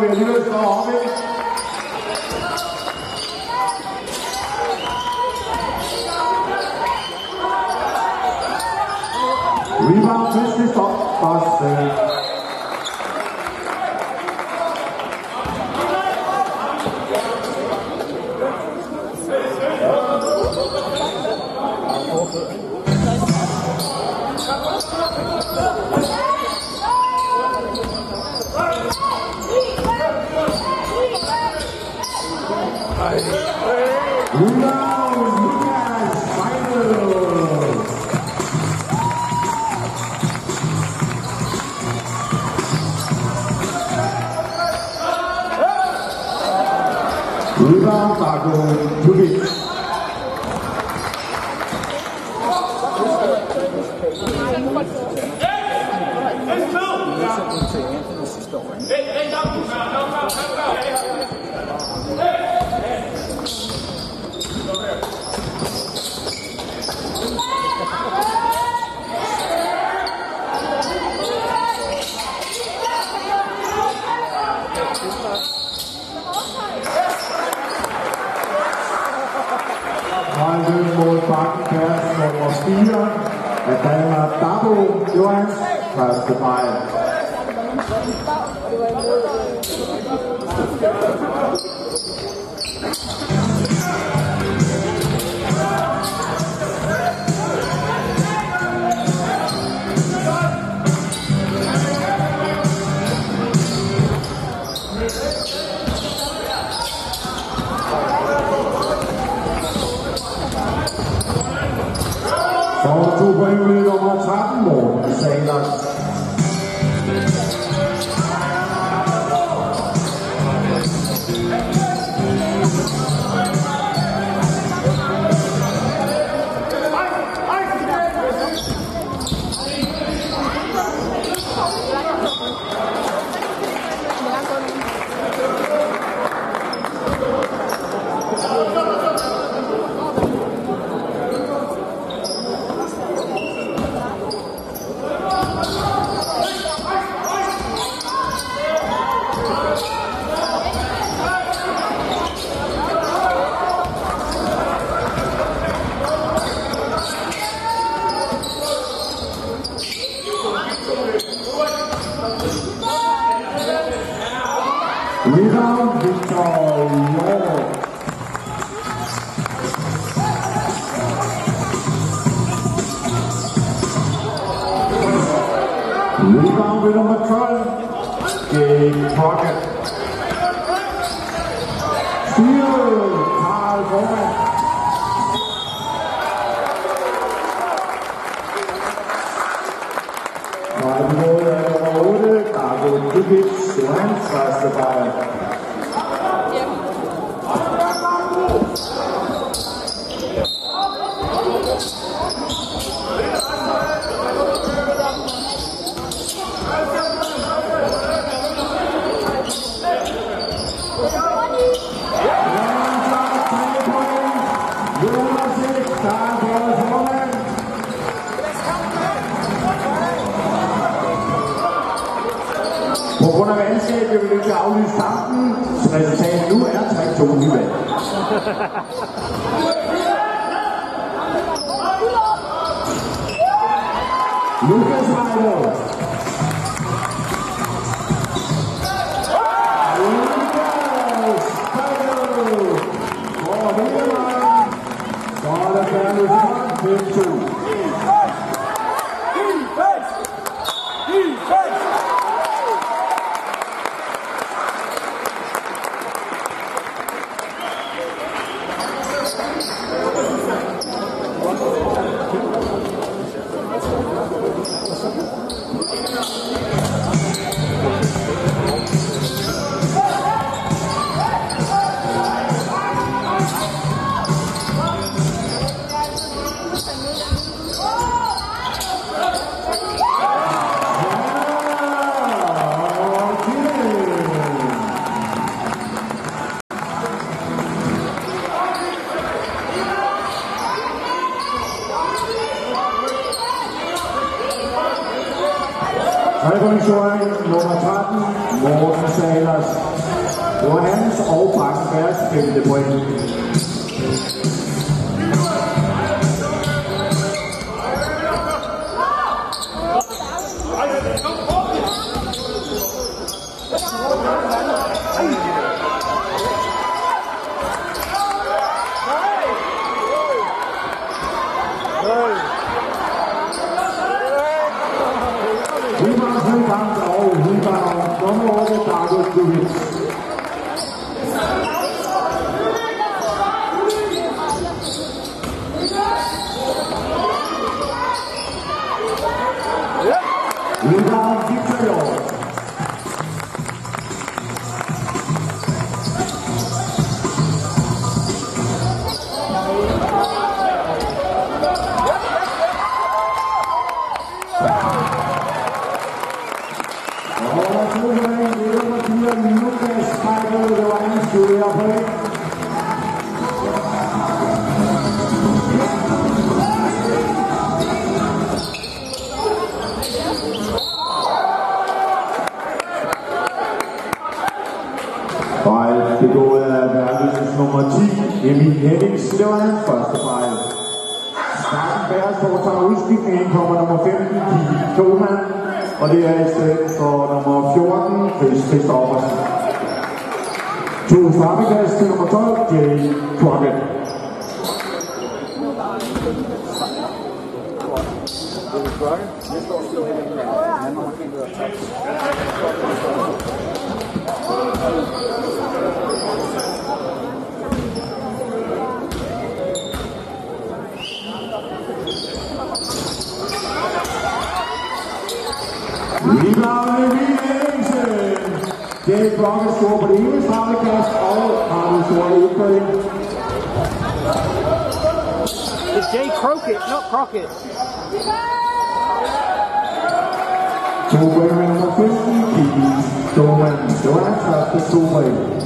vi alligevel står op, ikke? Rebound, næste stop. Rebound, Bakken, Giddings. Mod Bakken, plads nummer 4 af Danmark, Giddings, første fejl. Og 2 point med nummer 13, Morten Saler. Rebound, Victor York. Rebound ved nummer 12, Bakken. Styret, Karl Formann. Og i målet er nummer 8, Giddings, det var hans første fejl. På grund af vandskab vil vi nødt til at aflyse kampen, så resultatet nu er 3-2 i vand. Lukas Vaerlose. Så er der Vaerlose 5-2. Revolution nummer 13, Morten Salers. Det var hans og Bakkenbergs 5. point. Rebounds og rebound nummer 8, Giddings. Rebound Vaerlose. Fejl begået af Vaerloses nummer 10, Giddings. Det var hans første fejl. Bakkenberg foretager udskiftningen, kommer nummer 15, Thomas, og det er i stedet for nummer 14, Christoffersen. To straffekast til nummer 12, Giddings. Det er Brokke score på det ene straffekast, og har du scoret 1 point. It's Jay Crockett, not Crockett. 2 point med nummer 15, Giddings. Det var hans første 2 point.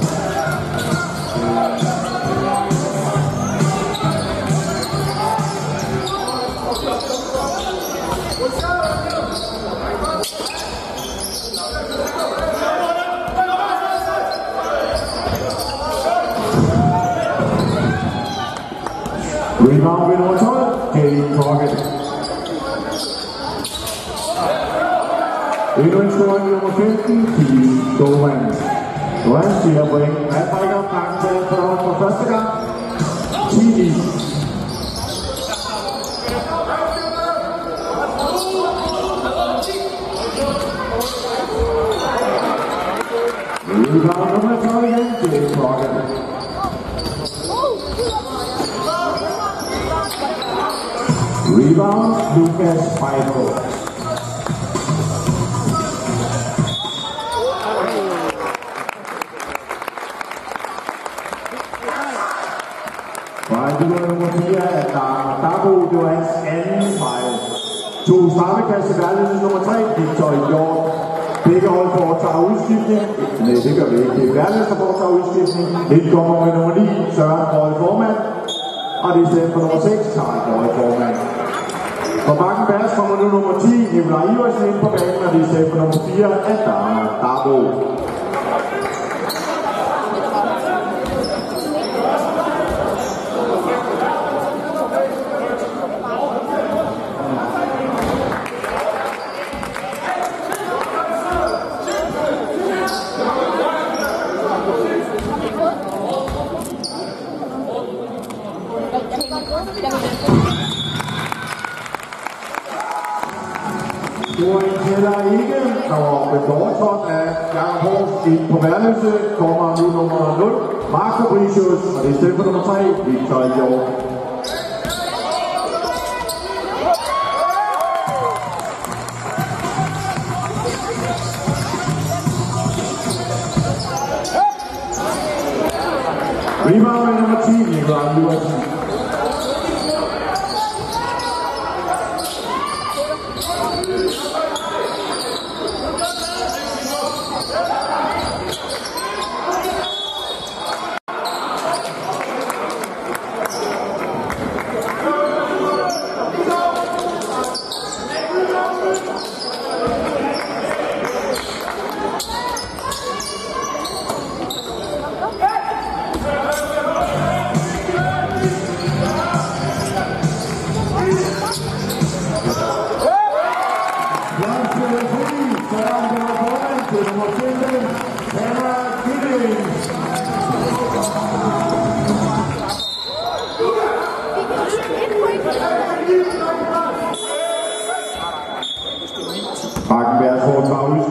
Rebound ved nummer 12, Giddings. Endnu en scoring ved nummer 15, Giddings. Nu er han 4 point. Han brækker Bakkenberg på hold for første gang. 10. Rebound nummer 12 igen, Giddings. Rebound, Vaerlose. Fejl nummer 4 af Dabo, det var hans anden fejl. To straffekast til Vaerlose nummer 3, Giddings. Begge hold foretager udskiftning. Nej, det gør vi ikke. Det er Vaerlose, der foretager udskiftning. Det kommer med nummer 9, Søren Røg formand. Og det er stedet for nummer 6, Karl Røg formand. For Bakkenberg kommer nu nummer 10, Nikolaj Iversen ind på banen, og det er stedet for nummer 4, Dabo. Scoring tæller ikke, og med fortrådt af Jakob Horst ind på Vaerlose kommer nu nummer 0, Mark Fabricius, og det er stedet for nummer 3, Giddings. Rebound nummer 10, Nikolaj Iversen.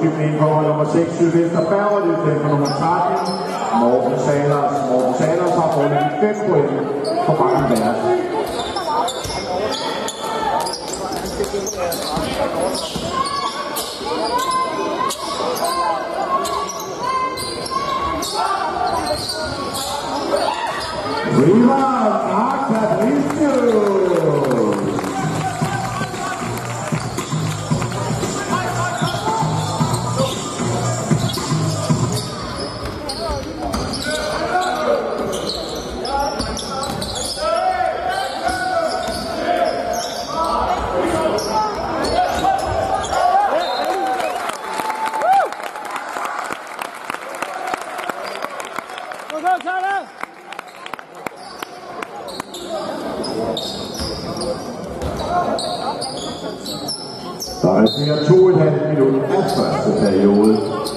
udskiftningen kommer nummer 6, Sylvester Berg, og det er for nummer 13, Morten Salers. Morten Salers har fundet 5 point for Bakken Bærs. Rebounds, Der er cirka 2,5 minutter af første periode.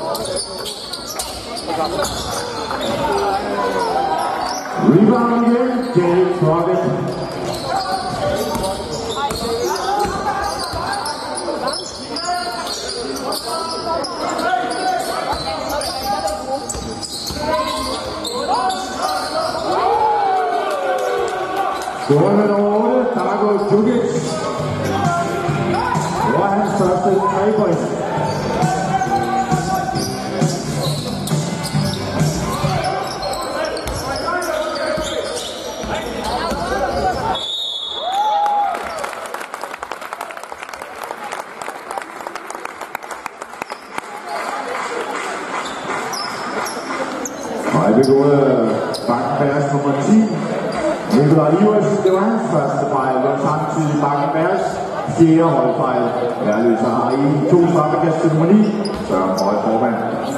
Rebound igen, Giddings Rocket. Scorer med nummer 8, Giddings. Det var hans første 3 point. Og vi går Bakken Bærs nummer 10. Nikolaj Iversen, det var hans første fejl, og samtidig Bakken Bærs 4. holdfejl. Vaerlose har i 2 straffekast til nummer 9. Søren Høj formand.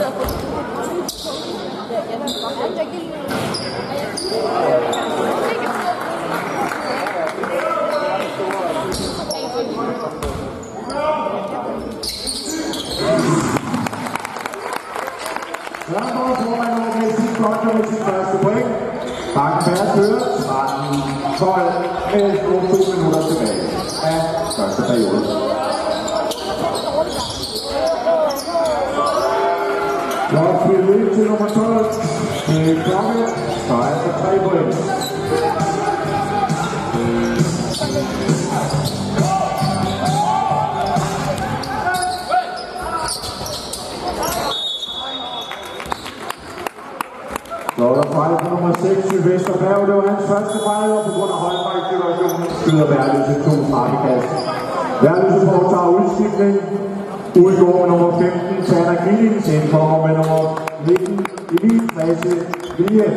Søren Høj formand med sit konto med sit første point. Bakken Bærs fører 13-12 med 2 minutter tilbage af første periode. Blot spillet ind til nummer 12. Det er Klokke. Så er der 3 point. Så er der fejl på nummer 6, Sylvester Berg. Det var hans første fejl, og på grund af højfejlsituationen skyder Vaerlose 2 straffekast. Vaerlose foretager udskiftning. Udgår med nummer 15, Giddings, indkommer med nummer 19, Emil Klasse Vilje.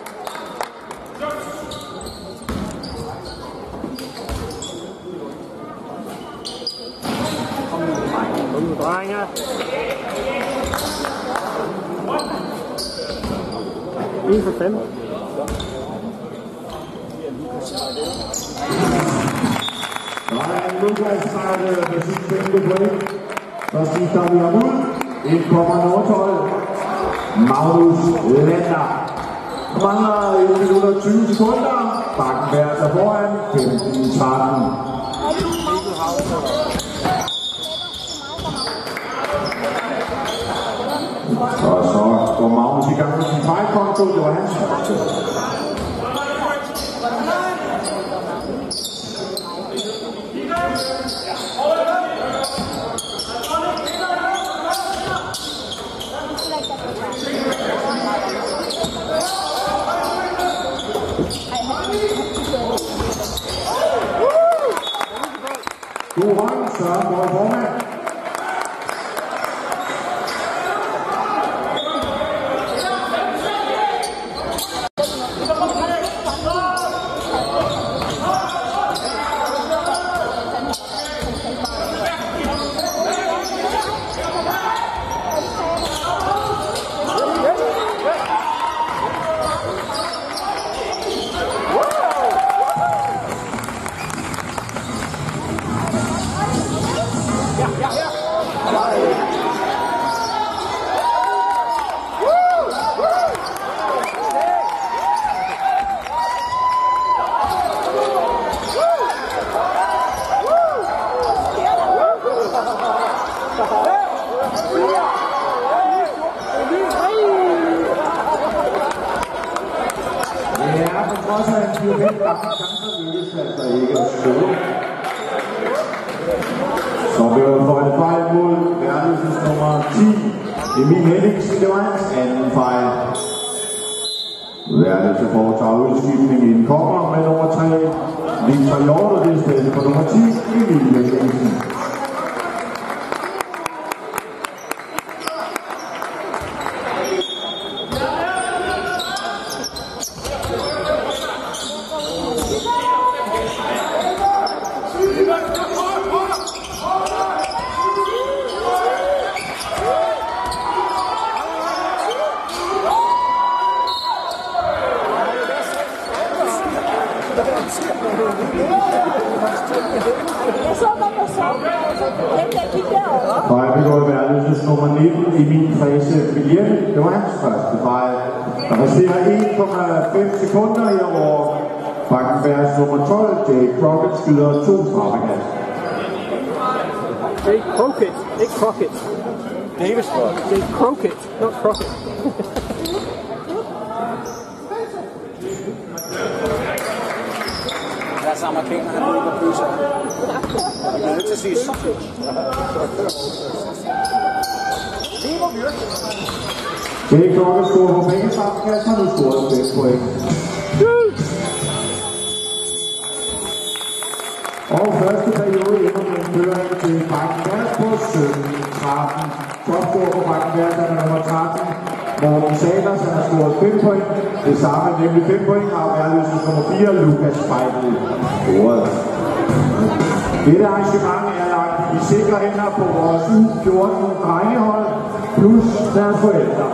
Drenge. En for 5. Lukas starter med sit 5. point. Så skifter vi ham ud. Indkommer nummer 12, Magnus Lander. Mangler 1 minut og 20 sekunder. Bakken Bærs er foran 15-13. Og så går Magnus i gang med sin fejlkonto. Det var hans første. God hånd, Søren Borg formand. 4-5 gange chancer lykkes altså ikke at score. Så bliver der fløjtet fejl mod Vaerloses nummer 10. Giddings, det var hans anden fejl. Vaerlose foretager udskiftning i en kommer med nummer 3. Victor Hjort, og det er stedet på nummer 10, Giddings. Fejl begået Vaerloses nummer 19 i min fase Viljen. Det var hans første fejl. Der resterer 1,5 sekunder i år. Bakken Værs nummer 12, Jake Crockett, skyder 2 straffekast. Jake Crockett, ikke Crockett. Davis Crockett. Jake Crockett, not Crockett. Deres amerikaner, han ved ikke at bøse. Jeg er nødt til at sige sausage. Jake Crockett scorer på begge straffekast, og nu scorer 5 point. Og første periode ender med en føring til Bakken Værs på 17-13. Topscorer på Bakken Værs er nummer 13. Morten Salers, han har scoret 5 point. Det samme, nemlig 5 point, har Vaerloses nummer 4, Lukas Feigl. Dette arrangement er lagt i sikre hænder på vores U14 drengehold plus deres forældre.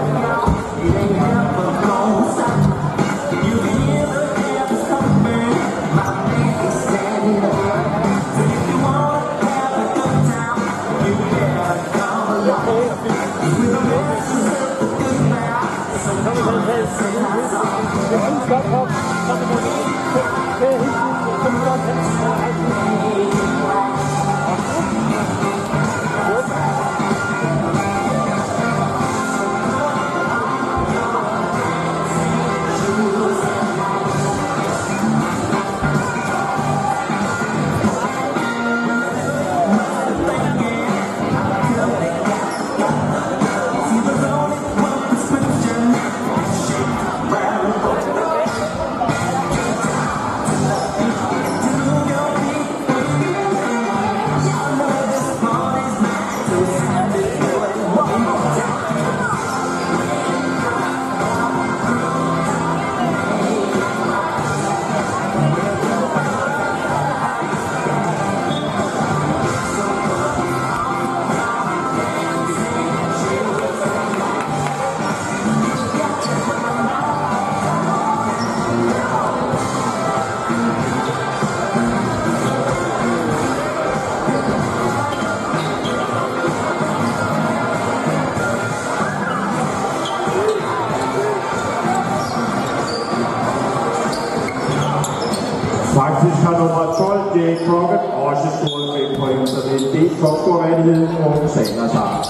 Faktisk har nummer 12, Jake Crockett, også scoret 5 point, så det er det topscore-rettigheden, Morten Salers har.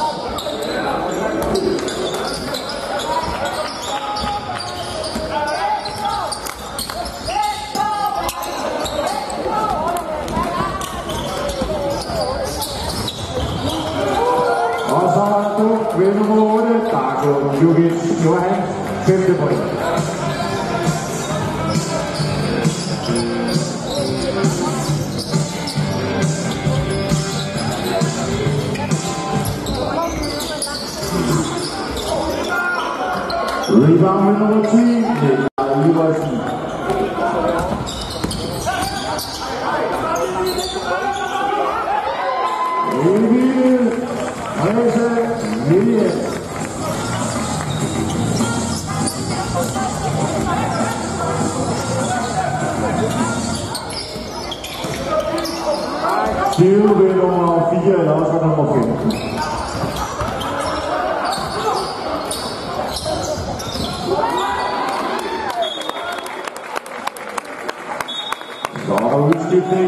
Og så er der nu ved nummer 8, Giddings. Det var hans 5. point. Rebound med nummer 10, det er Iversen. Emil Rese Milje. Steve ved nummer 4, eller også nummer 15. Så er der udskiftning.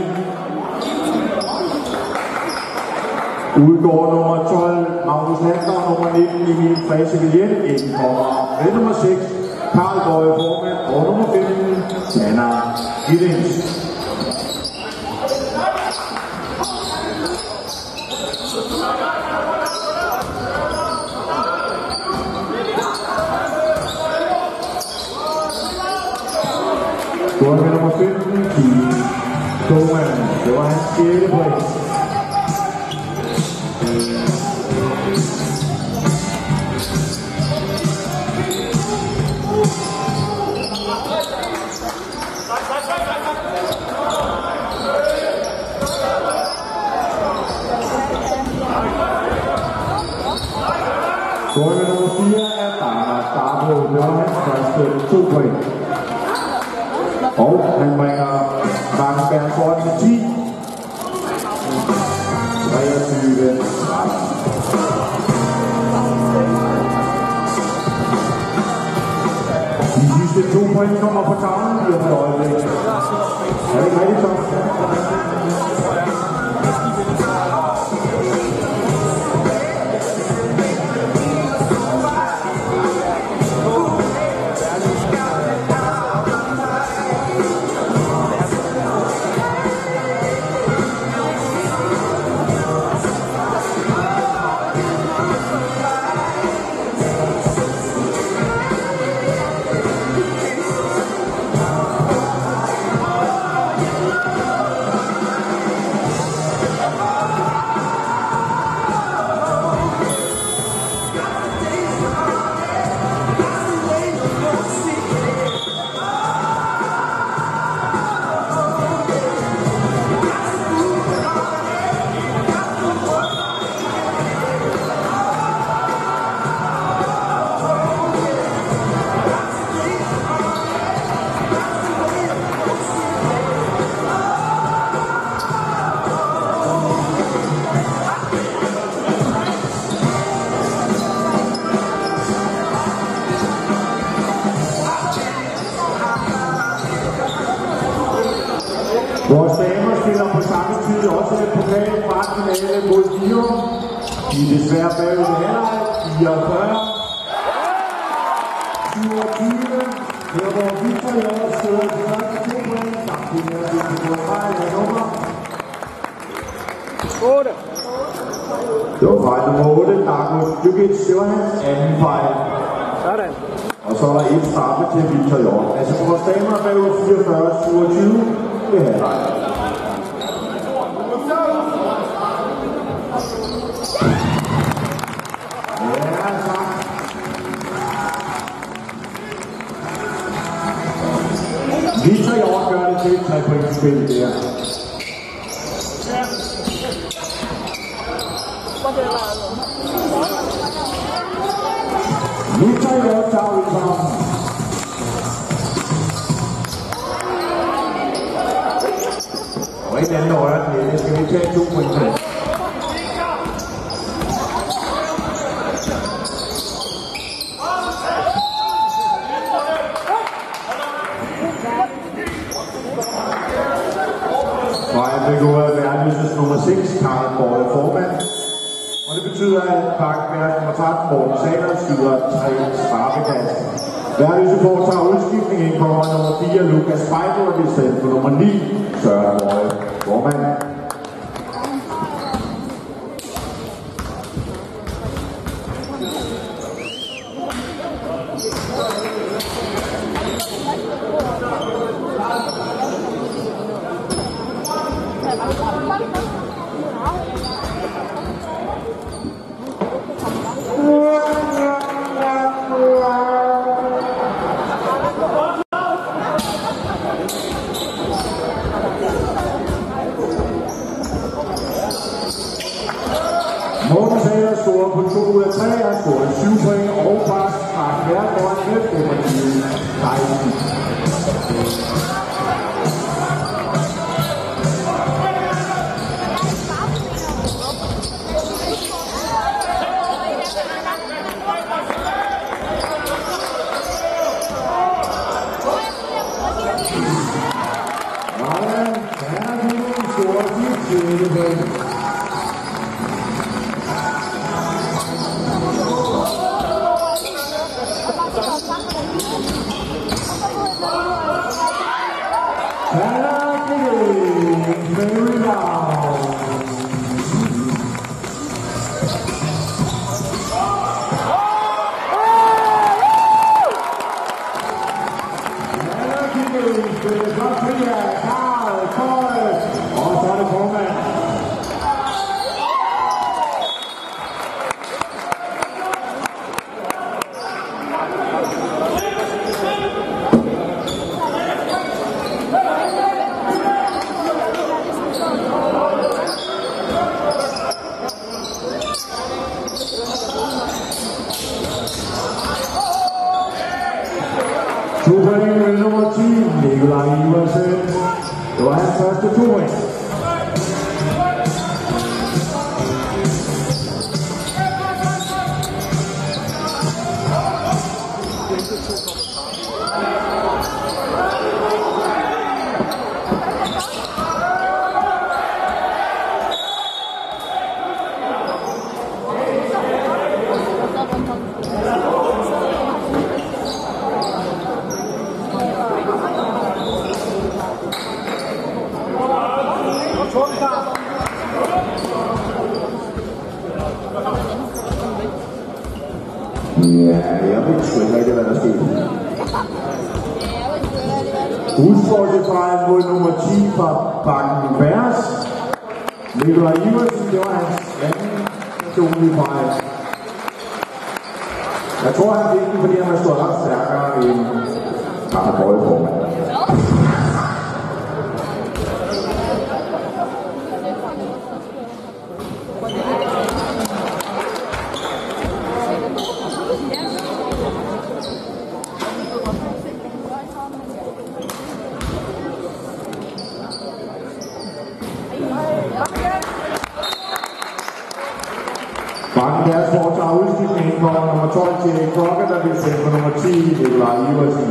Udgår nummer 12, Magnus Lander, nummer 19, Emil Rese Milje. Inden kommer med nummer 6, Karl Bøje Formand, og nummer 15, Tanner Giddings. Scorer med nummer 15, Keith Thoman. Det var hans 6. point. Scorer med nummer 4 er Bakken. Det var hans første 2 point. Og han bringer Bakken foran med 10. 23. De sidste 2 point kommer på tavlen i et øjeblik. Er det ikke rigtigt, Tom? Vores damer spiller på samme tid også et pokalkvartfinale mod Virum. De er desværre bagud i halvleg 44. 27. Her hvor Victor i år støder de første 2 point, samtidig med at vi får fejl af nummer 8. Det var fejl nummer 8, Giddings. Det var hans anden fejl. Sådan. Og så er der et straffe til Victor i år. Altså vores damer er bagud 44-27 ved halvleg. Victor i år gør det til et 3-pointsspil der. Victor i år tager ud sammen. Og ikke andet højre til det. Skal vi tage 2 point til? Det går af Vaerloses nummer 6, Karl Borg formand. Og det betyder, at Bakken nummer 13, Morten Sager, skyder 3 straffekast. Vaerlose foretager udskiftning ind på nummer 4, Lukas Feibel, og det er stedet på nummer 9, Søren Borg formand. Morten Sager scorer på 2 ud af 3, har scoret 7 point og pass fra hver foran med 25-16. Vaerlose. Giddings spiller godt fri af Karl Køje, og så er det formand. Point med nummer 10, det var hans første 2 point. Ja, jeg ved ikke rigtig, hvad der sker. Udfordringsfejl mod nummer 10 fra Bakken Vaerlose. Det var hans anden personlige fejl. Jeg tror, han fik den, fordi han har stået ret stærkere end Karl-Køje-formand. Bakken Vaerlose foretager udskiftningen på nummer 12 til Klokke, der vil sende på nummer 10, Giddings.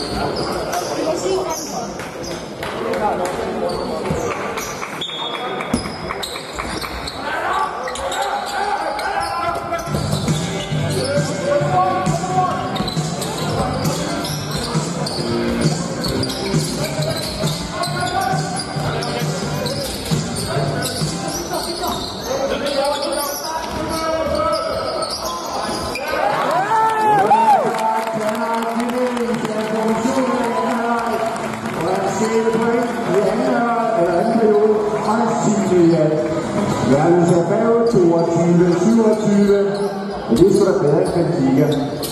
Vaerlose er bagud 22-27, og det skal der bedre end Benfica.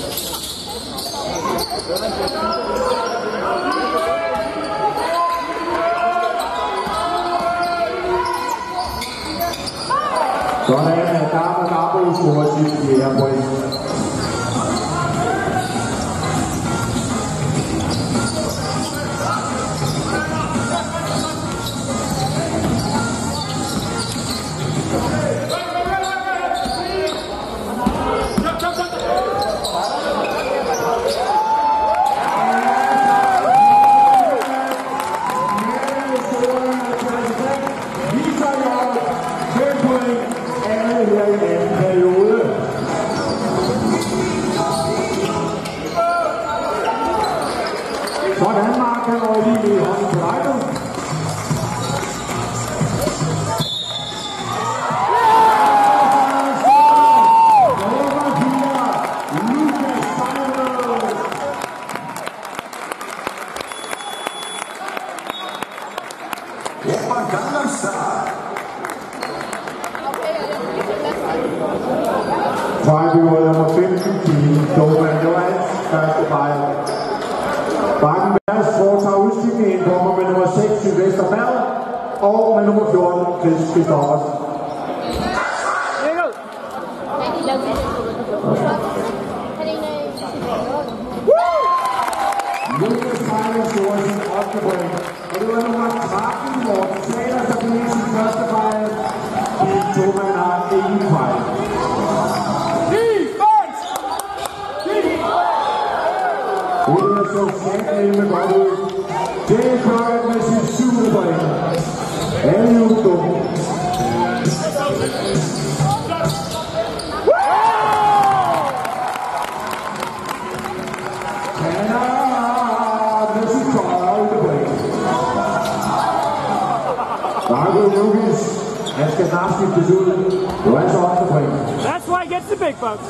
Sådan er Darbo scorer sit 4. point. Sådan Mark kan over lige i hånden på rækken. Fejlbyrået nummer 15, Doman Joans, første fejl. Bakken Vaerlose foretager udskiftningen på med nummer 6, Sylvester Berg, og med nummer 14, Chris Christoffers. Lukas Fejlen scorer sin 8. point, og det var nummer 13, Morten Sager, der blev sin første fejl. De to mand har ingen fejl. Det er så sandt med godt ud. Det er Klokke med sin 7. point. Alle jo dumme. Tanner med sin 12. point. Han skal snart skiftes ud. Det var altså også point. That's why he gets the big bucks.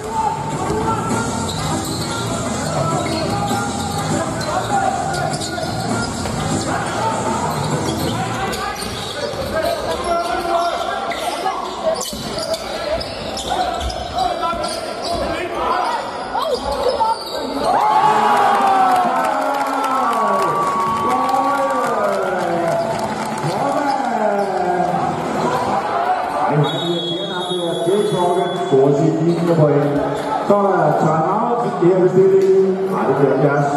Så er timeout i her bestilling. Nej, det bliver jeres.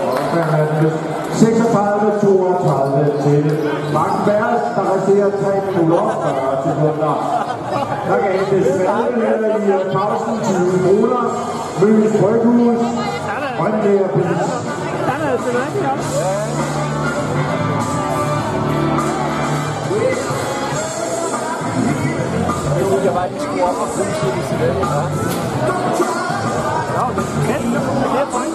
36-32 til Bakken Vaerlose, der resterer 3 minutter og 40 sekunder. Der kan hentes spændende her i pausen 20 kroner. Møs Bryghus. Grønlægerpils. Den er altså rigtig godt. Jeg var ikke skruet op og fuldstændig til det. Ja, men det er point.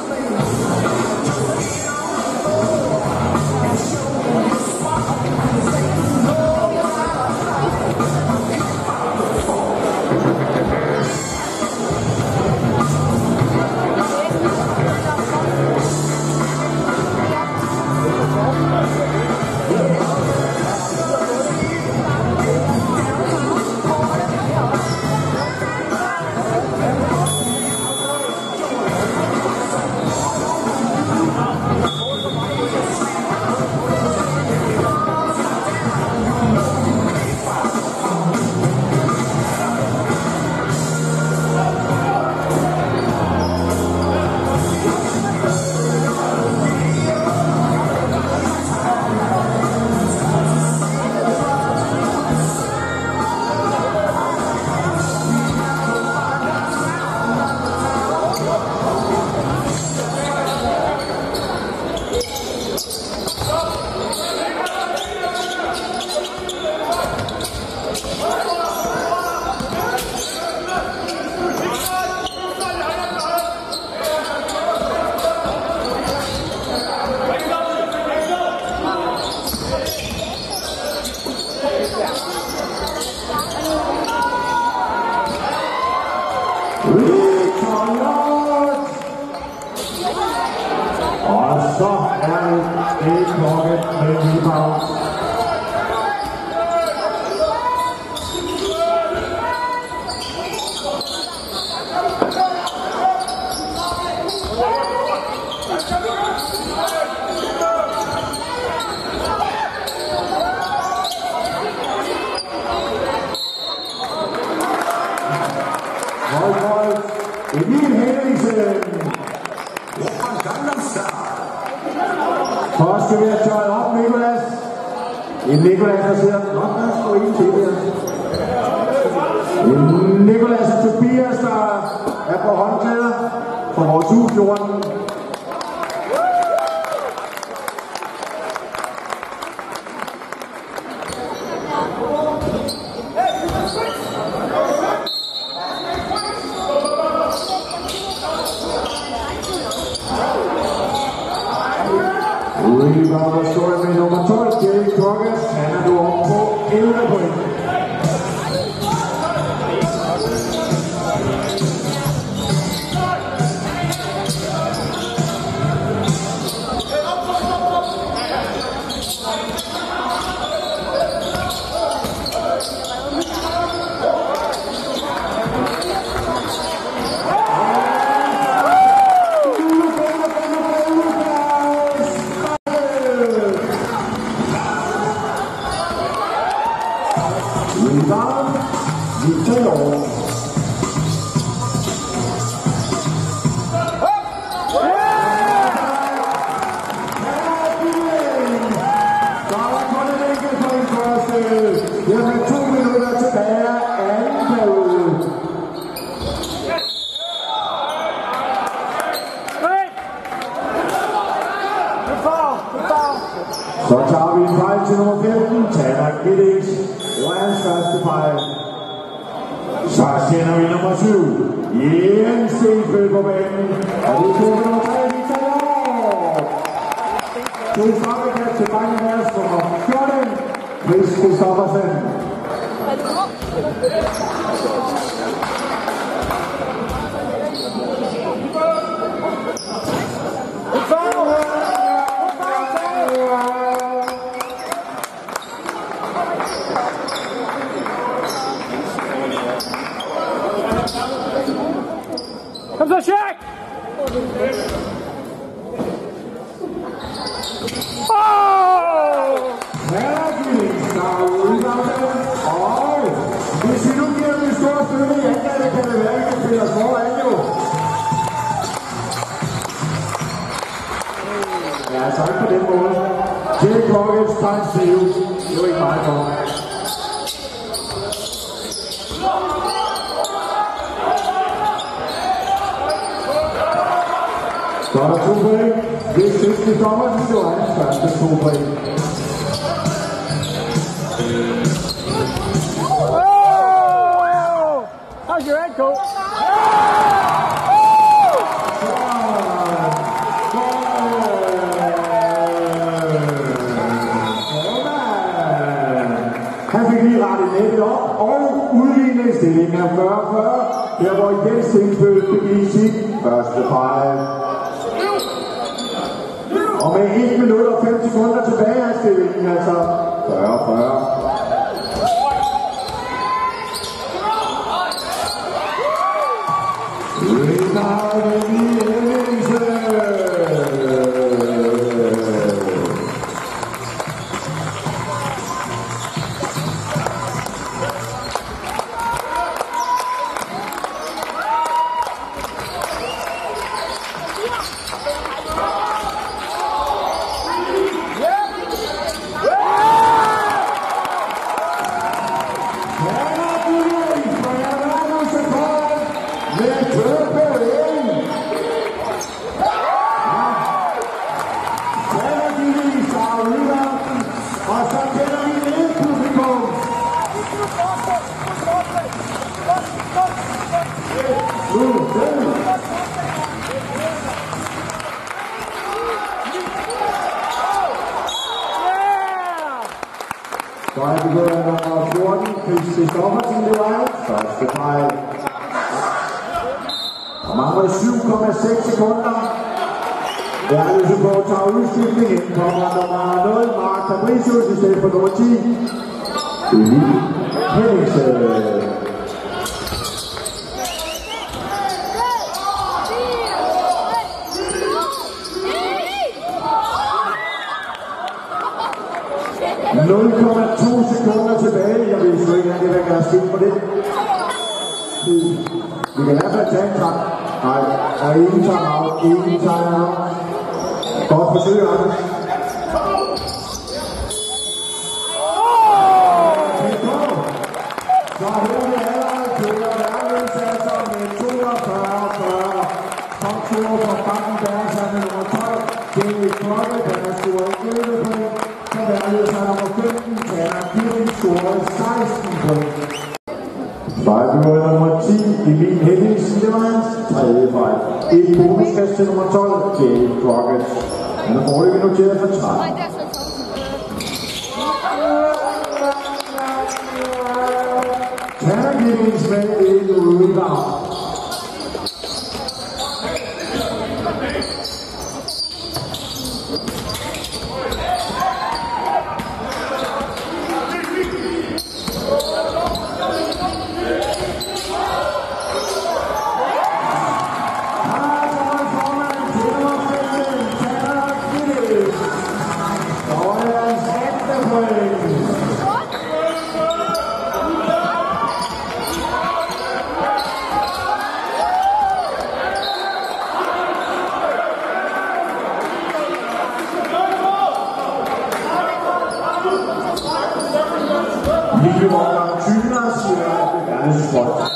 Og så er det klokken med rebounds. Først skal vi have tøjet op, Nicolas. Nicolas, der sidder nok, der står en til her. Nicolas og Tobias, der er på håndklæder for vores U14. Rebound står med nummer 12, Giddings. Han er nu oppe på 11 point. Rebound, Giddings. Det er 2 minutter tilbage af anden periode. Så tager vi en fejl til nummer 15, tager Giddings. Det var hans første fejl. Så sender vi nummer 7. Jens Stenføl på banen. Og det er nummer 3, Victor Hjort. Det er Sydafrika til Bakken Vaerlose nummer 14. Chris Christoffersen. Kom så, Shaq! Giddings, der er udgangen, og hvis vi nu giver dem en stor støtte i angrebet, kan det være, at vi spiller foran jo. Ja, så ikke på den måde. Til Kokkets times 7. Det er jo ikke meget for. Så er der 2 point. Hvis det kommer, så er det hans første 2 point. How's your ankle? Han fik lige rettet nettet op og udlignet stillingen af 40-40. Der hvor Jens Sindfødt begik sit første fejl. Og med 1 minut og 5 sekunder tilbage af stillingen, altså 40-40. Så er det gået nummer 14, Christoffersen Leveil, første fejl. Og mangler 7,6 sekunder. Vaerlose på tager udskiftningen. Kommer nummer 0, Mark Fabricius i stedet for nummer 10. Giddings. 0,2 sekunder tilbage. Jeg ved sgu ikke, at det vil gøre skidt på det. Vi kan i hvert fald tage en kamp. Nej, og ingen tager af. Ingen tager af. Godt forsøg, Anders. Så her vi allerede kører Vaerlose altså med 42-40. Topscorer fra Bakken Bærs er med nummer 12. David Klokke, der har scoret 11 point. Så Vaerlose er nummer 15. Tanner Giddings scoret 16 point. Fejlbygger nummer 10, Emil Giddings, det var hans tredje fejl. Et bonuskast til nummer 12, David Klokke. Han er foreløbig noteret for 13. Tanner Giddings med en rebound. Lille Morgan Thyner siger, at det er lidt spot.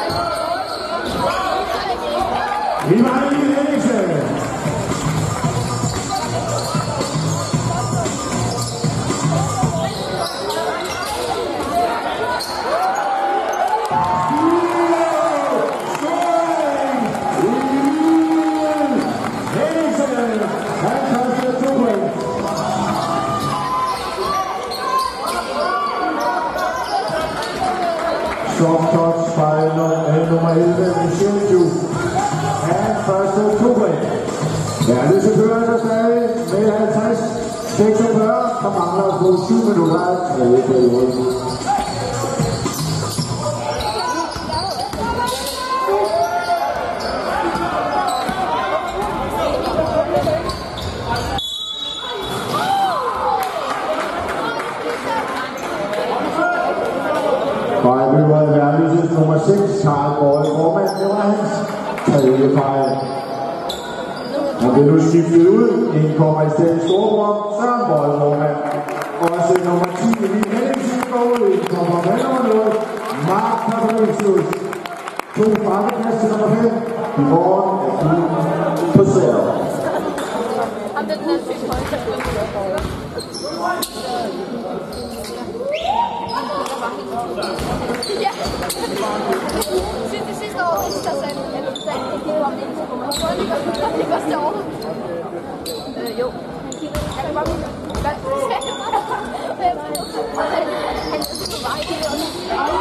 Vi var i Giddings. Vaerlose 2 point. Vaerlose fører sig stadig med 50-46, der mangler på 7 minutter af tredje periode. Fejlbøger Vaerlose nummer 6, Karl Borg Formand, det var hans tredje fejl. Han blev nu skiftet ud, en kommer i stedet storbror, Søren Borg Formand. Også nummer 10, Giddings går ud, kommer med nummer 0, Mark Vaerlose. 2 frakkekast til nummer 5, i morgen er klubben på serve. Ja. Siden det sidste år, så sagde at du sagde, at det var ikke på mig. Det var det år. Jo. Jeg kan bare blive. Hvad sagde du? Han er så på vej til os.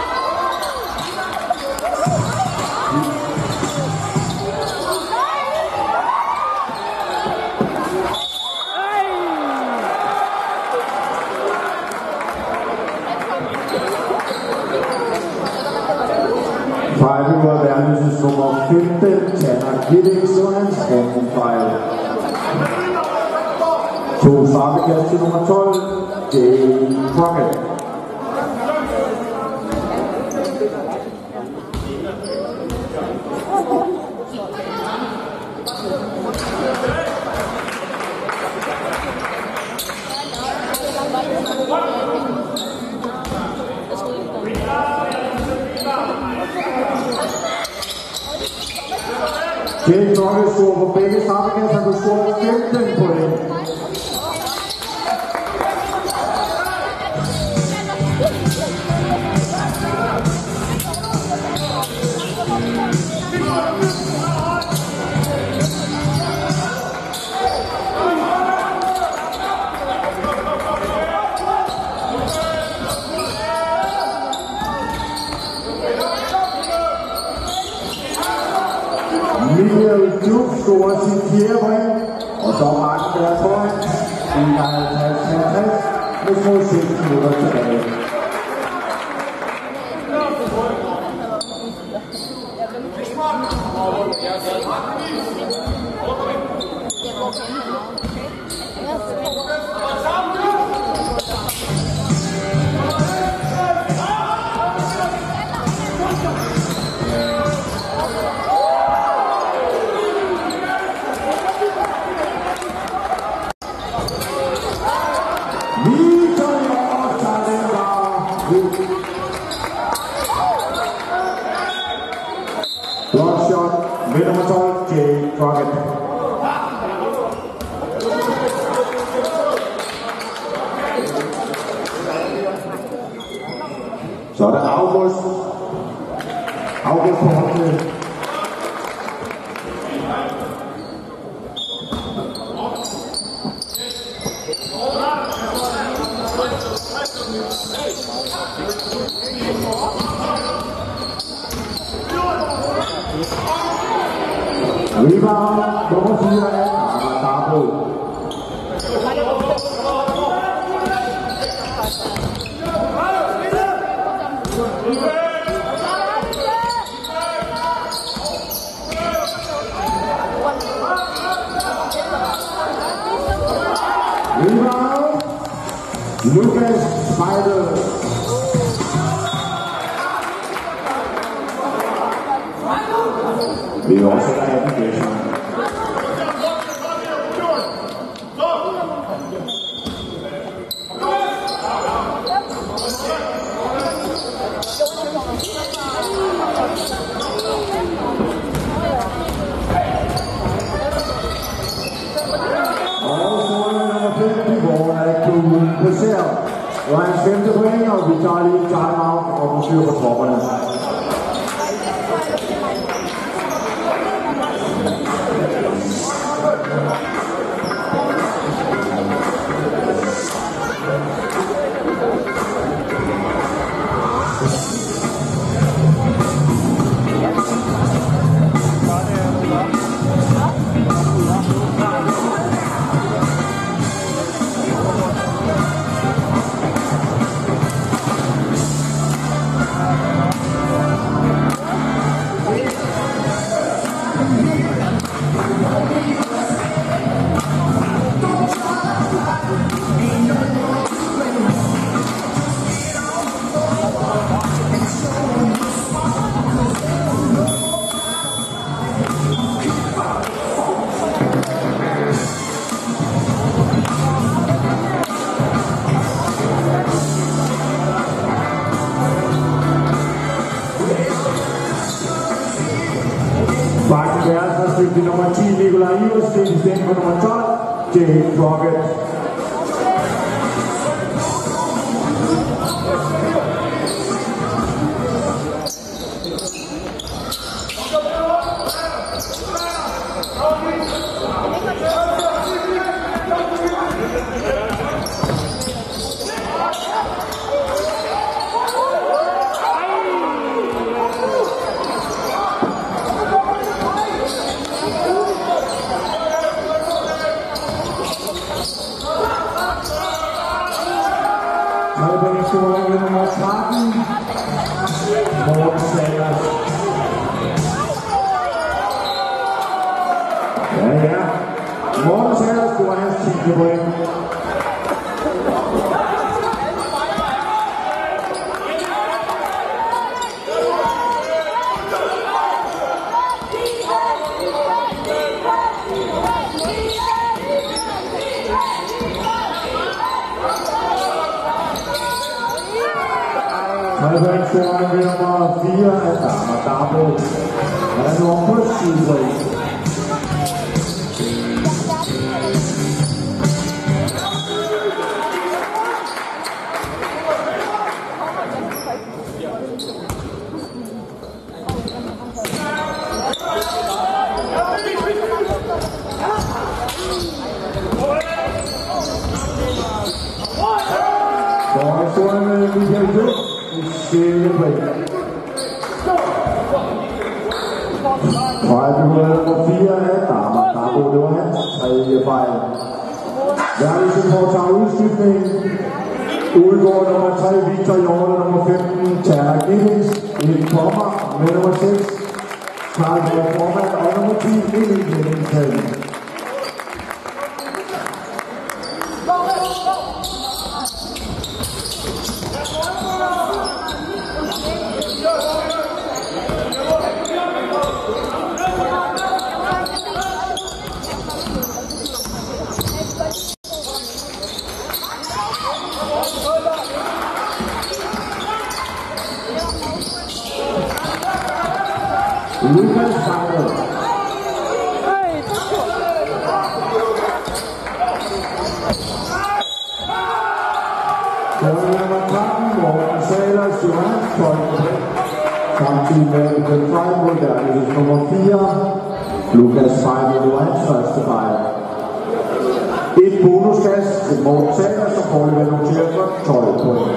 Fejlbøger Vaerloses nummer 15, Giddings, det var hans anden fejl. 2 straffekast til nummer 12, Bakken. Giddings scorer på begge straffekast, han kunne score 15 point. Klub scorer sin 4. point, og så magter deres point 51-50 med små 6 minutter tilbage. Block shot med nummer 12, Bakken. Så er det August på hånden. Rebound, nummer 4 er Darbo. Rebound, Lucas Spider. Vi også der er den gæster. Og så nummer 5 hvor er klubben på serv. Det var hans 5. point, og vi tager lige time-out og får styr på tropperne. Ja. Bakken Værelse har skiftet nummer 10, Nikolaj Iversen, i stedet for nummer 12, James Rocket. Scoring nummer 13, Morten Sanders. Ja. Morten Sanders scorer hans 10. point. Scoring nummer 4 af damer Darbo. Han er nummer på 7. Nummer 4 af damer Darbo, det var hans 3. fejl. Vaerlose foretager udskiftning. Udgår nummer 3, Victor Hjorte, nummer 15, Giddings. En kommer med nummer 6, Karl Formand, og nummer 10, Giddings. Samtidig med den fejl mod Vaerlose nummer 4, Lukas fejl mod hans første fejl. Et bonuskast til Morten Sanders, som får det noteret for 12 point.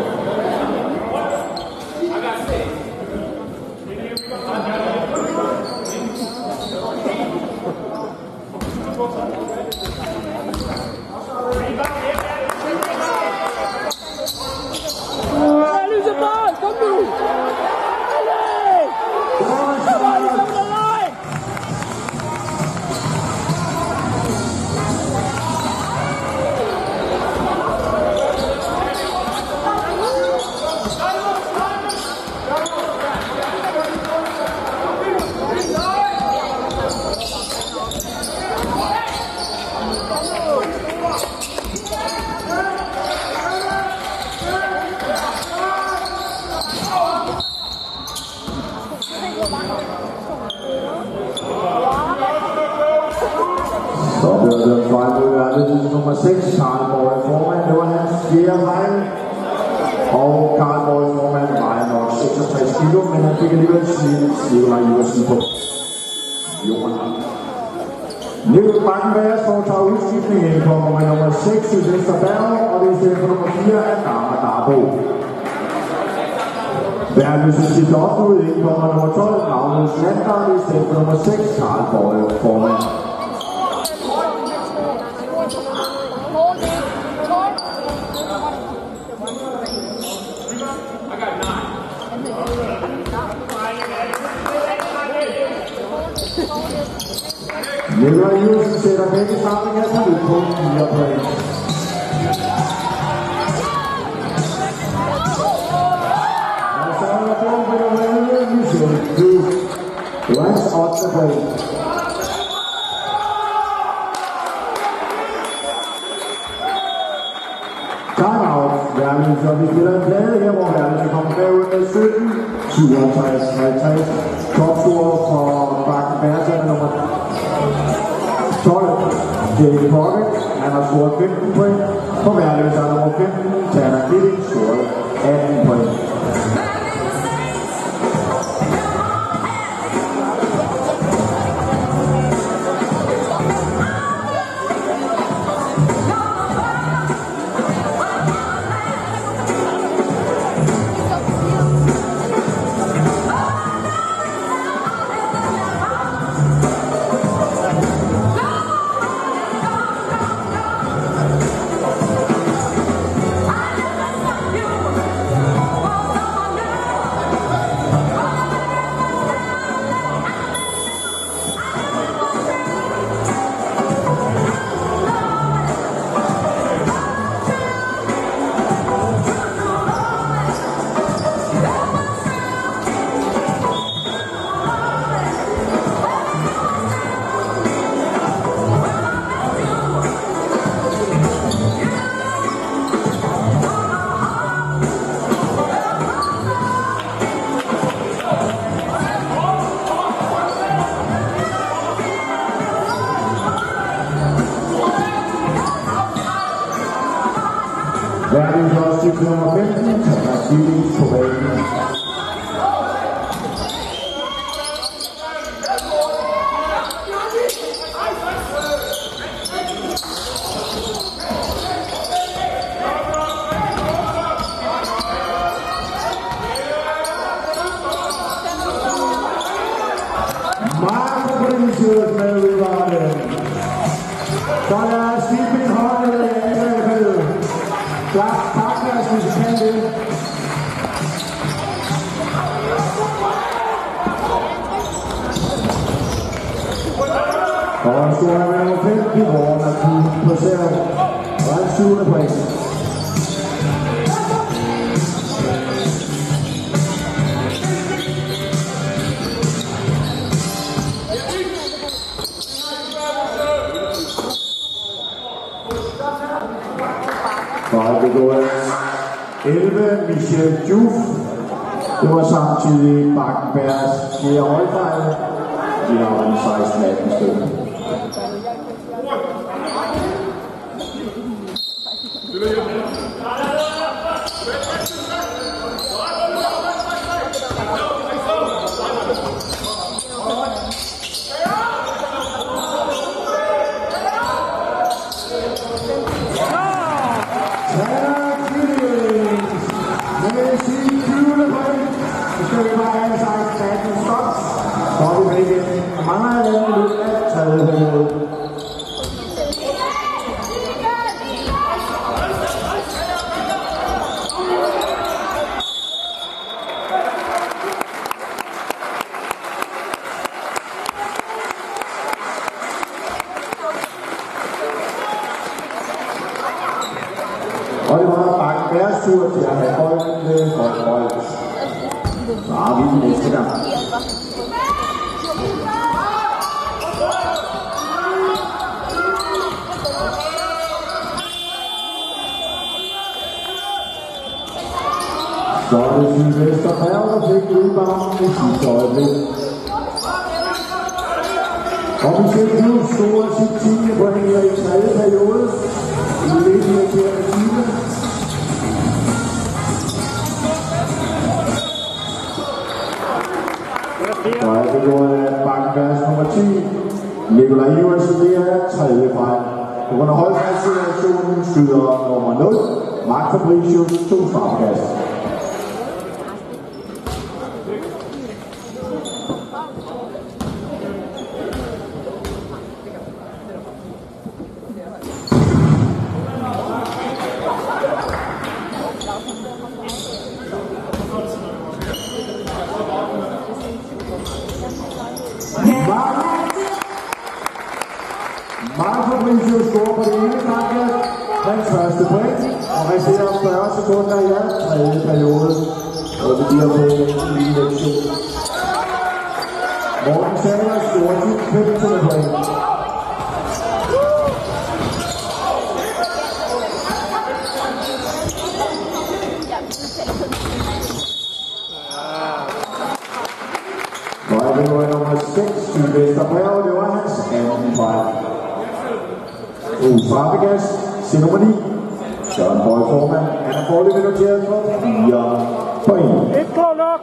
Så bliver det fejl mod Vaerlose nummer 6, Karl Formand, det var hans 4. fejl. Og Karl Formand vejer nok 66 kilo, men han fik alligevel Nikolaj Iversen på jorden. Bakken Værelse foretager udskiftningen på nummer 6 i Vesterberg, og det er stedet for nummer 4 af damer Darbo. Vaerlose skifter også ud, ikke kommer nummer 12, Magnus Landgaard, det er stedet for nummer 6, Karl Formand. Nikolaj Iversen sætter begge samlinger sig ud på 4 point. Og så er der på Vaerlose Michel. Det var hans 8. point. Timeout. Vaerlose, og vi spiller en plade her, hvor Vaerlose kommer bagud med 17, 57, 50. Topscorer for Bakken Værelse nummer han har scoret 15 point. På Vaerlose er nummer 15, Giddings, scoret 18 point. Vaerlose til nummer 15, Giddings på banen. Vaerlose med rebounds. Så er Stephen Holdet i angrebet. Taklas, hvis du kan det. Og så er vi nummer 5 i våren af klubben på serien. Og en 7. point. Og det går 11, Michel Juf. Det var samtidig Bakkenbergs fjerde højfejl. De har en 16-18 stykker. Og det var Bakkenbergs tur til at have bolden ved Højt. Så har vi den næste gang. Så er det Sylvester Berg, der fik rebound i sidste øjeblik. Og vi ser nu store sit 10. point her i tredje periode. I lidt irriterende time. Og er det gået af Bakkenbergs nummer 10. Nikolaj Iversen, det er tredje fejl. På grund af holdfaldssituationen skyder nummer 0. Mark Fabricius 2 strafkast. Mark Fabricius scorer på det ene takket, hans første point, og resterer 40 sekunder i alt, tredje periode, og det bliver på en lille lektion. Morten Sager scorer sit 15. point. Og det var nummer 6, Sylvester Berg, det var hans anden fejl. Straffekast til nummer 9. Søren Bøj formand. Han er foreløbig noteret for 4 point. Ikke på nok!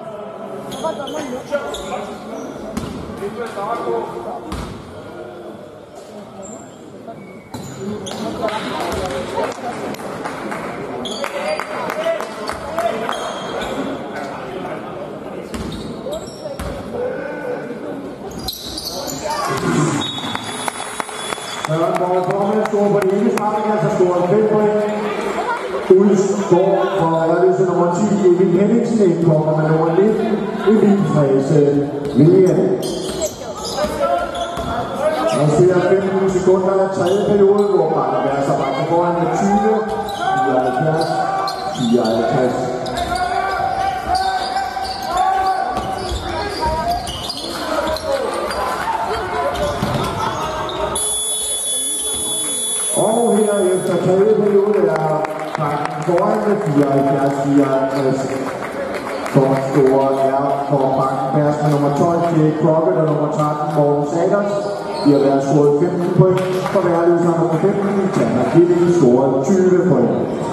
Søren Bøj formand scorer på det ene straffekast og scorer 5 point. Udskår for Vaerlose nummer 10, Emil Giddings, indkommer med nummer 19, Emil Frese William. Og ser 15 sekunder af tredje periode, hvor Bakken værser Bakken foran med 20, 74, 54. Og her efter tredje periode er Bakken foran med 74-54. Topscorer er for Bakken værser med nummer 12, Jake Crockett, og nummer 13, Morten Sagers. De har været scoret 15 point for Vaerlose nummer 15, Tanner Giddings scoret 20 point.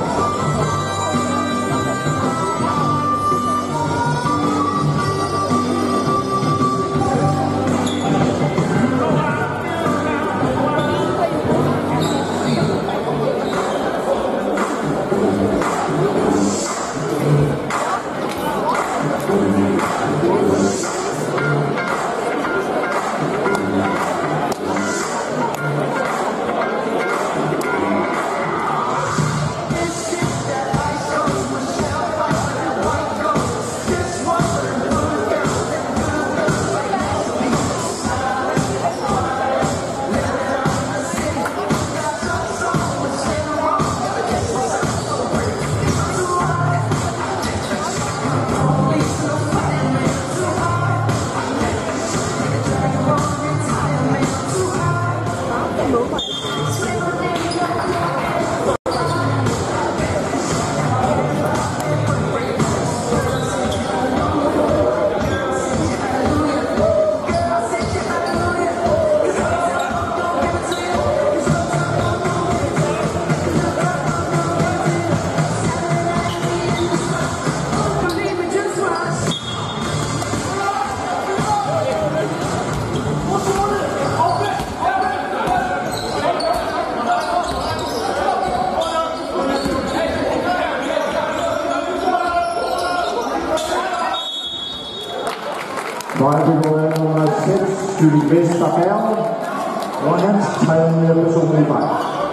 Højbegået nummer 6, Giddings Vesterberg, og hans tredje personlige fejl.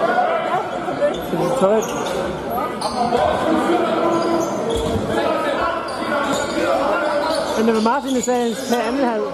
Men det var Martin, der sagde, til anden halv.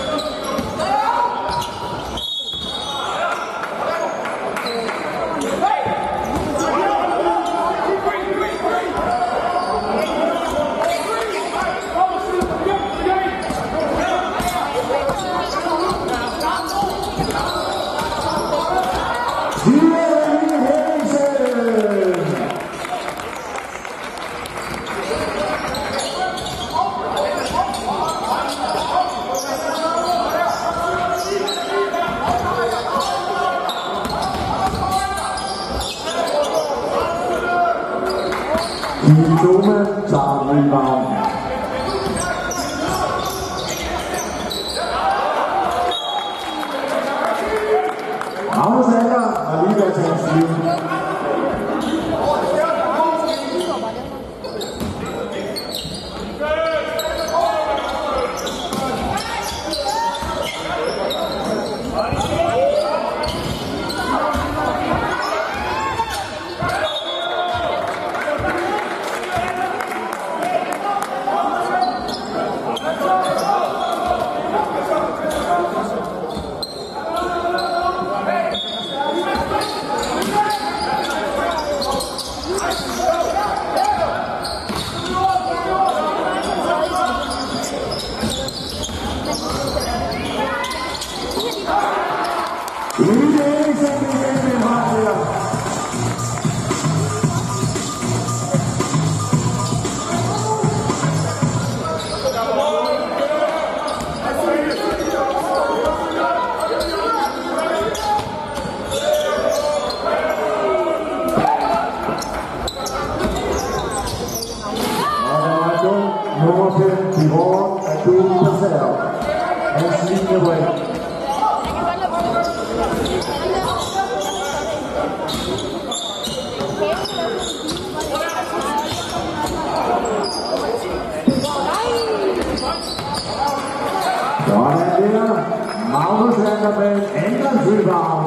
Dumme tager rebound. Magnus Alder har lige været til hans liv. deres 9. point. Sådan der. Magnus lander med en anden rebound.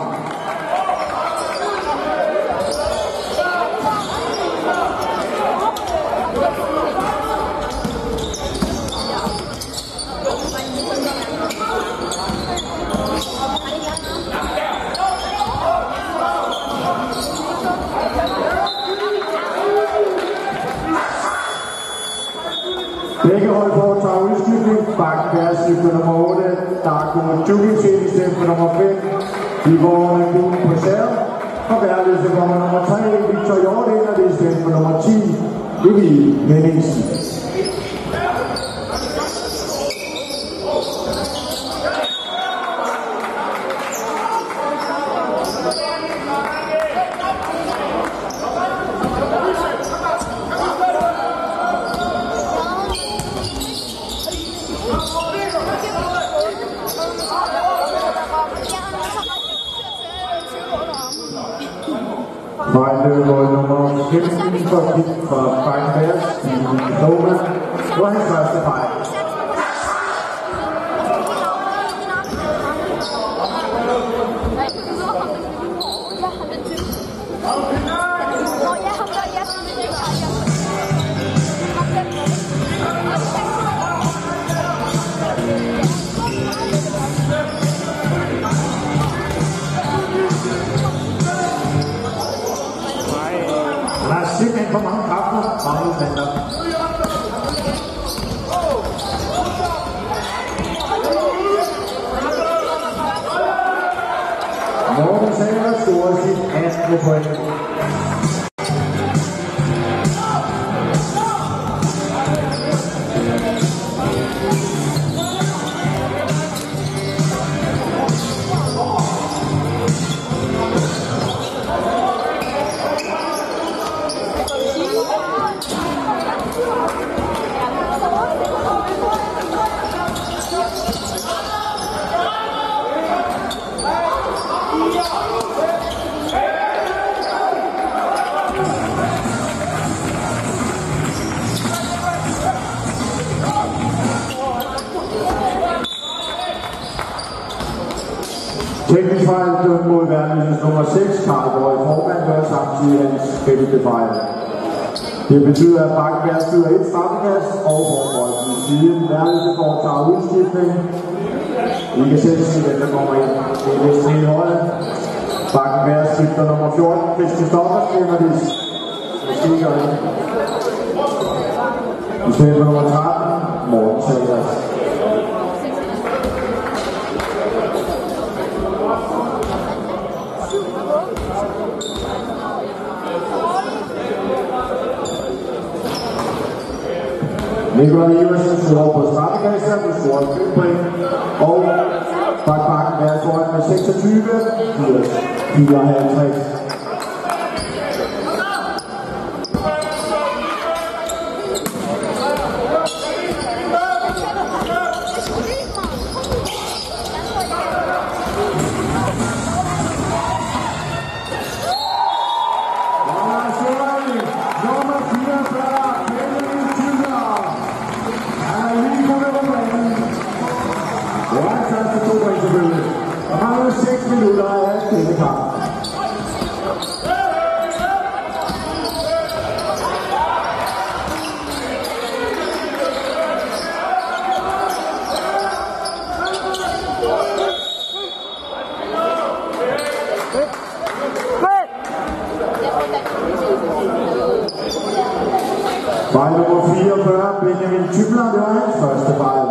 Begge hold foretager udskiftning. Bakken er skifter nummer 8. Der er gået Giddings ind i stedet for nummer 5. De går med guden på serve. Og Vaerlose kommer nummer 3. Victor Hjort ind, og det er i stedet for nummer 10. Giddings. Fejlmål nummer 15 for Bakken i Nova. Nu er hans første fejl. Der er simpelthen for mange kræfter. Magnus lander. Morten Sager scorer sit 18. point. Teknisk fejl dømt mod Vaerloses nummer 6, Karlborg Formand gør samtidig hans 5. fejl. Det betyder, at Bakken skyder et straffekast og forholdet i siden. Vaerlose foretager udskiftning. I kan selv se, hvem der kommer ind. Det er næsten hele holdet. Bakken skifter nummer 14, Christoffer Stemmerlis. Måske gør det. I stedet for nummer 13, Morten Sager. Nikolaj Iversen scorer på straffekasser, vi scorer 5 point, og Bakken er foran med 26-54. Og har nu 6 minutter af denne kamp. Fejl nummer 44, Benjamin Tybler, det var hans første fejl.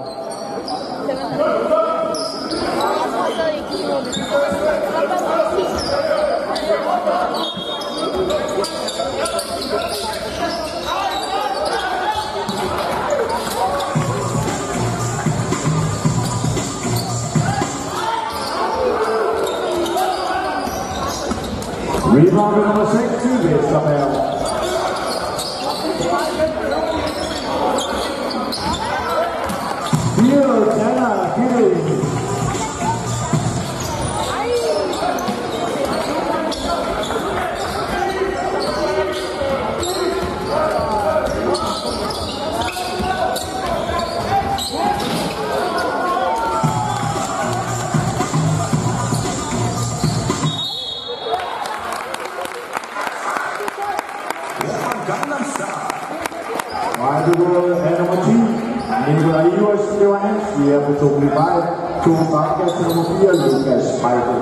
Rebound nummer 6 til Vesterberg. Giddings. straffekast til nummer 4, Lukas Heide.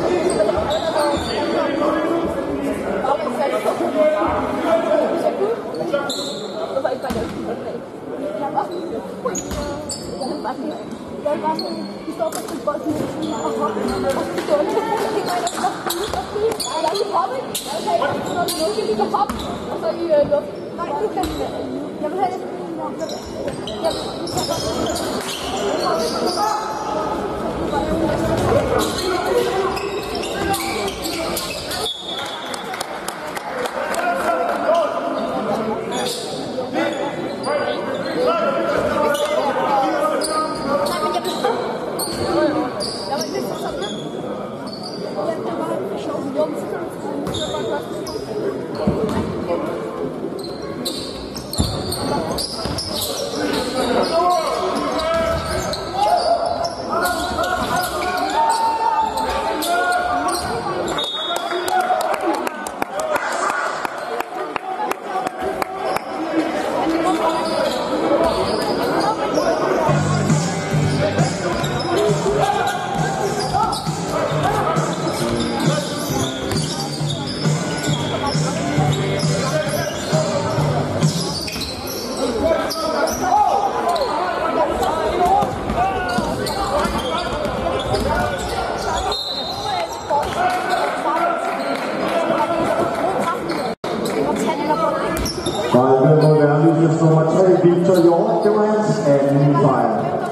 Jeg vil bare sådan, vi står på et bold, og hoppe, og så står det, og så hænger jeg der, og jeg vil hoppe, og så er det nogen, vi kan hoppe, og så i luft. Nej, du kan ikke. Jeg vil have det. Vaerlose nummer 3, Giddings, anden fejl.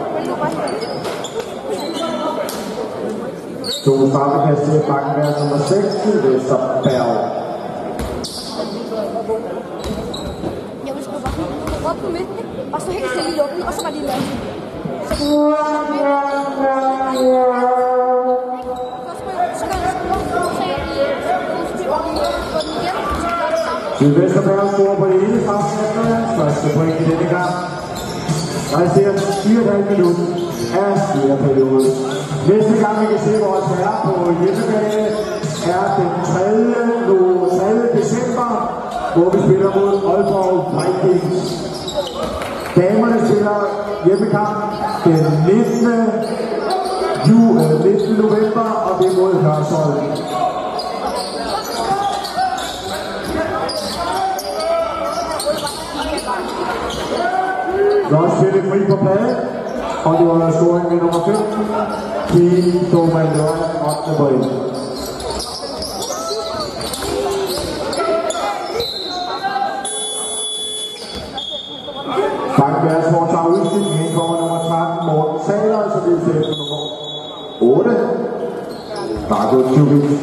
To straffekast til Bakken nummer 6 til Vesterberg. Jeg vil sgu bare op på midten, og så helt stille i luften, og så var de lavet. Til Vesterberg scorer på det ene straffekast, første point i denne kamp. Der er cirka 4,5 minutter af spillerperioden. Næste gang vi kan se vores herre på hjemmebane er den 3. december, hvor vi spiller mod Aalborg Vikings. Damerne spiller hjemmekamp den 19. november, og det er mod Hørsholm. Lars spiller fri på pladen, og det var scoring med nummer 5. Til Thomas Løg, 8. point. Bakken foretager udskiftning, kommer nummer 13, Morten Saler, så det er efter nummer 8. Marco Giddings.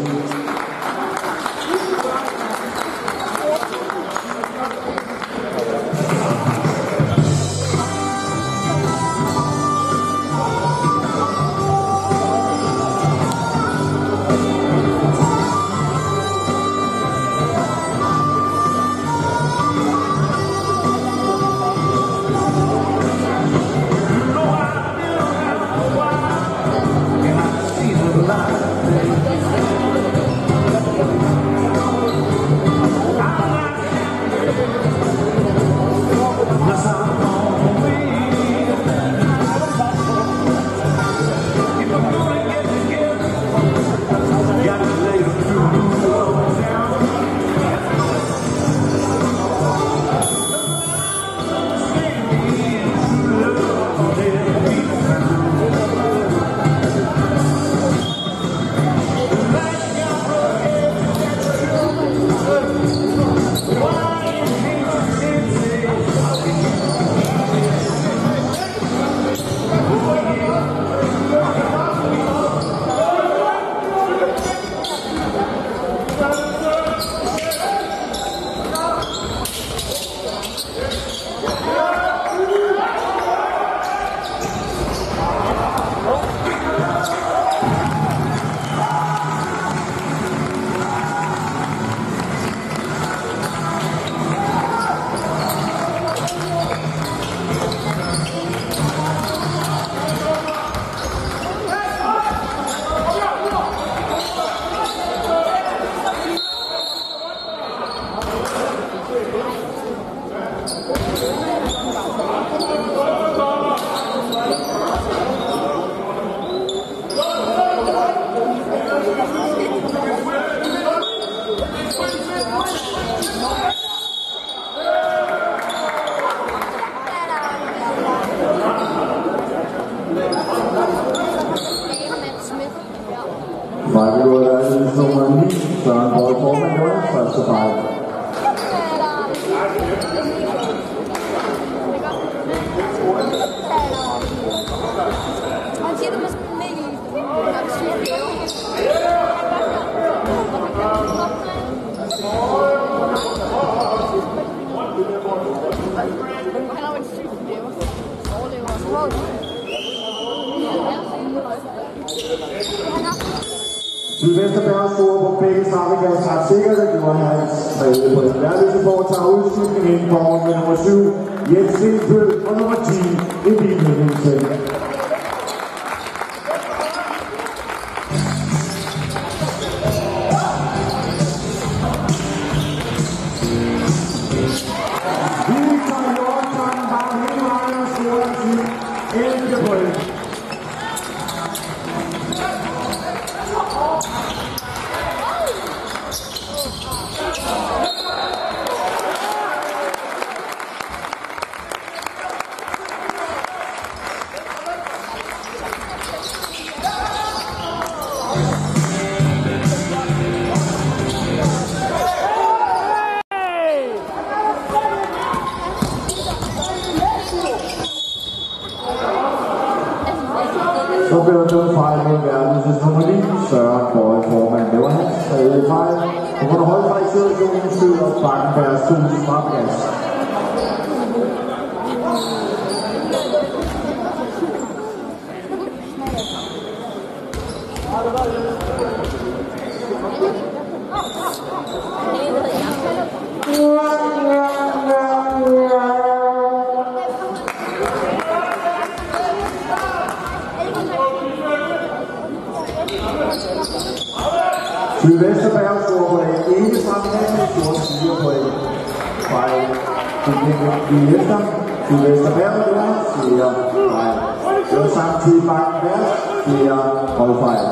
Vaerlose nummer 9, Søren Borg Formand, det var hans første fejl. Han siger det med sådan en mega han har jo en syg overlever. Sydvesterberg scorer på begge straffekast ret sikkert, det gjorde hans tredje point. Vaerlose foretager udskiftning ind på med nummer 7, Jens Stenbøl, og nummer 10, Emil Giddings. Så blev der dømt fejl mod Vaerlose nummer 9, Søren Borg Formand. Det var hans tredje fejl. På grund af holdfejlsituationen skyder Bakken deres 2 strafkast. Sydvesterberg scorer på den ene straffekast, og scorer 4 point. Fejl. Sydvesterberg det var 4 fejl. Det var samtidig Bakken deres 4 holdfejl.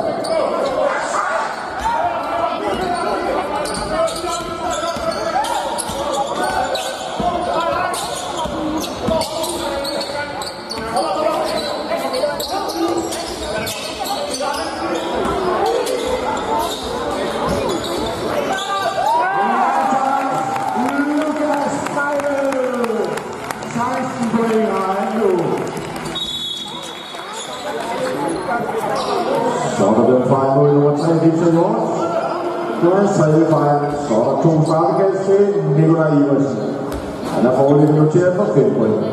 Så er der den fejl mod nummer 3, Victor Hjort. Det var hans tredje fejl. Så er der 2 straffekast til Nikolaj Iversen. Han er foreløbig noteret for 5 point.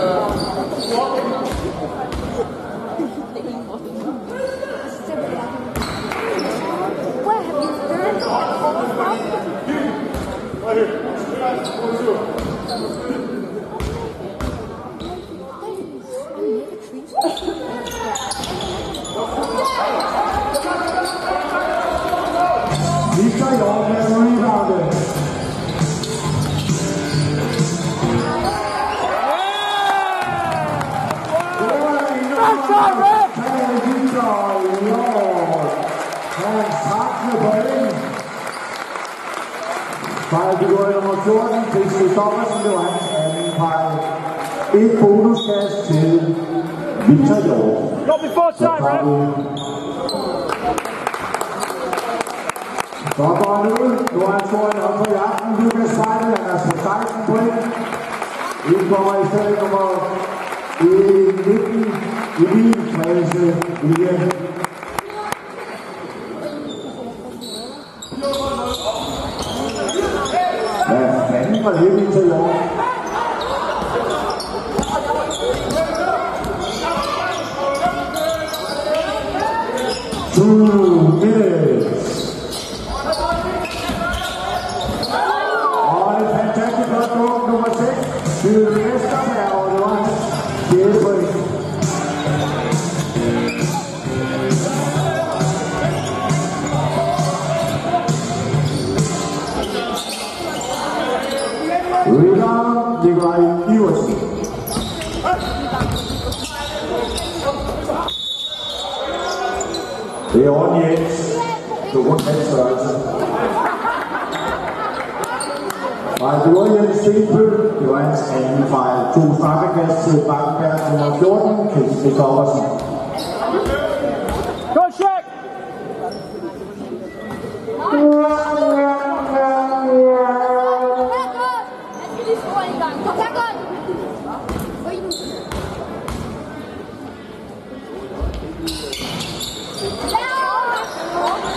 Victor Hjort med reboundet. Fejlfigur nummer 14 til Christoffersen, det var hans anden fejl. Et bonuskast til Victor Hjort. Så går han ud. Nu har han skåret op på jagten. Lukas Feil, han er på 16 point. Vi kommer i stedet nummer 19 i bilkredse igen. Hvad fanden var det, Victor Hjort? Og et fantastisk godt mål, nummer 6, Sydvesterberg, og det var hans 4. point. Rebound, Nikolaj Iversen. Det er ordentligt Jens. Du rundt med størrelse. Fejlfigur Jens Stenbøl. Det var hans anden fejl. 2 straffekast til Bakken nummer 14, Christoffersen. Go check!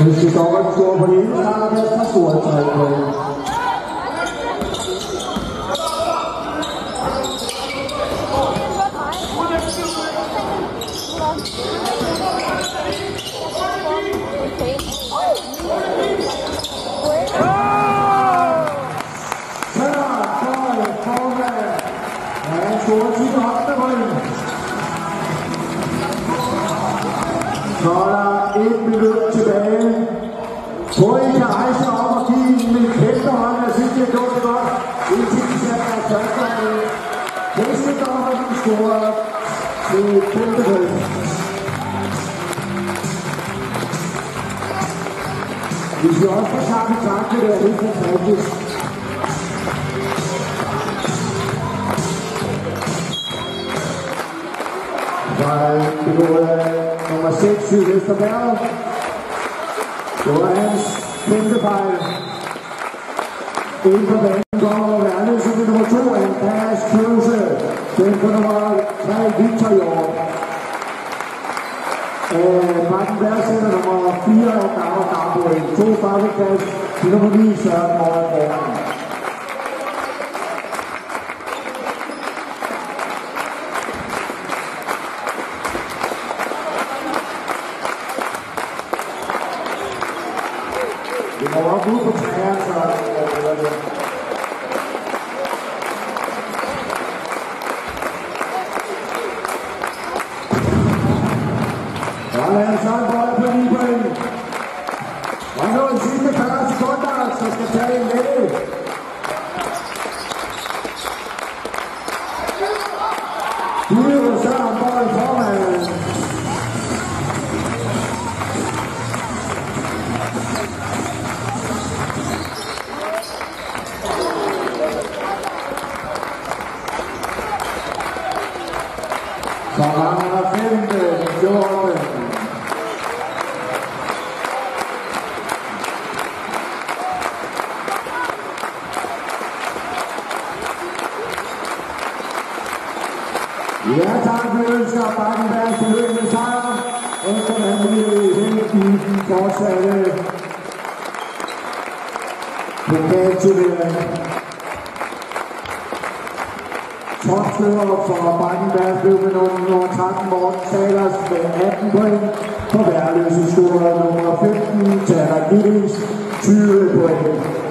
Christoffer scorer på det ene starterplads, der scorer 3 point. Så er der 1 minut tilbage. Tror I kan rejse op og give en kæmpe hånd? Jeg synes, det er gjort det godt. Indtil de sætter deres første. Christoffer, de scorer til kæmpe høj. Vi skal også få sagt i tak, det er helt fantastisk. Det går nummer 6, Sylvester Berg. Det var hans kæmpe fejl. Inden på banen kommer Vaerlose til nummer 2, en pass Klose. Den på nummer 3, Victor Hjort. Bakken Berg sætter nummer 4 og Garbo. 2 straffekast til nummer 9, Søren Morgen. Det må også ud på træerne, så jeg det. Så lader han så en bold på 9 point. Og nu i sidste 40 sekunder, så skal tage en med. Nu er jo så en bold foran. Så mangler 14. Ja, tak, vi ønsker Bakken Berg til lykke med sejr. Efter man vil helt i den fortsatte pokalturnering. Topscorer for Bakken Berg blev med nummer 13 Morten Salers med 18 point. På Vaerlose scorer nummer 15 Giddings 20 point.